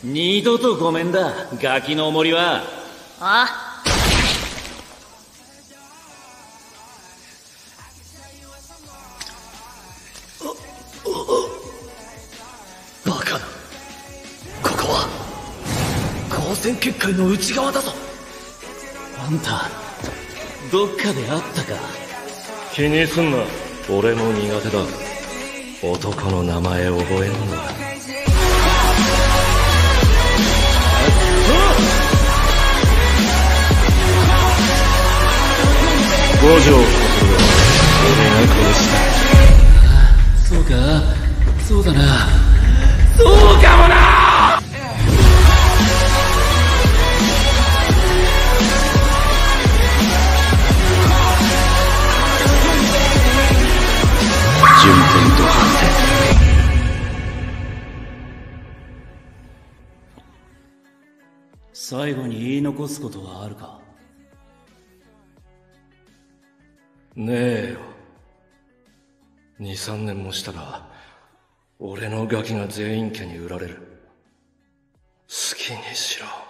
二度とごめんだ、ガキのおもりは。 あバカな。ここは光線結界の内側だぞ。 あんたどっかで会ったか。 気にすんな、俺も苦手だ。男の名前覚えんのは。五条悟は俺が殺した。 そうか、そうだな、そうかもな。 順天と反転。 最後に言い残すことはあるか。 ねえよ。2、3年もしたら俺のガキが全員家に売られる。好きにしろ。